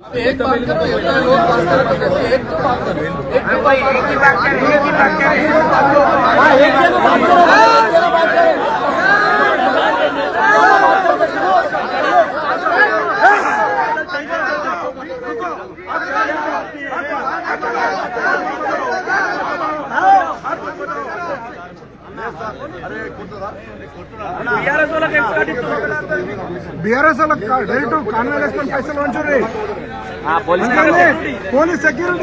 एक बात करो, इतना लोग बात कर रहे हैं, एक तो बात करो, एक ही बात బీఆర్ఎస్ డైరెక్ట్ కాన్వాయ్ వేసుకొని పైసలు వంచుర్రి పోలీస్ సెక్యూరిటీ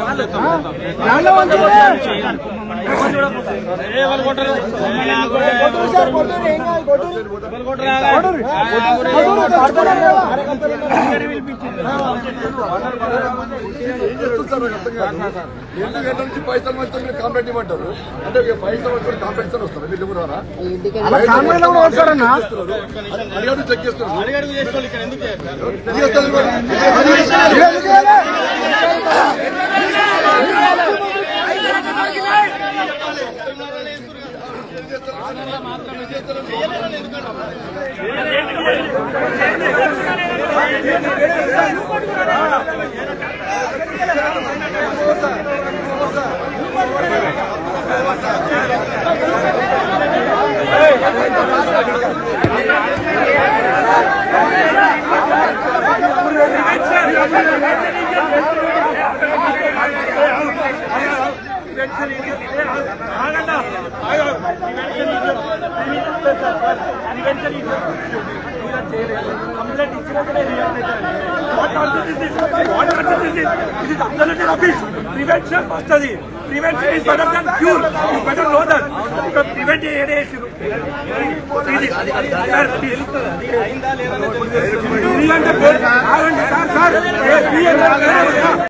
నుంచి పైసలు వచ్చి మీరు కాంప్లైంట్ ఇవ్వమంటారు అంటే పైసలు వచ్చి కాంప్లైంట్ వస్తారు మీరు ఎవరారా వస్తారన్నా అడిగాడు చెక్ చేస్తారు Prevention వస్తుంది. Prevention is better than cure. You better know that. Prevent ఏడే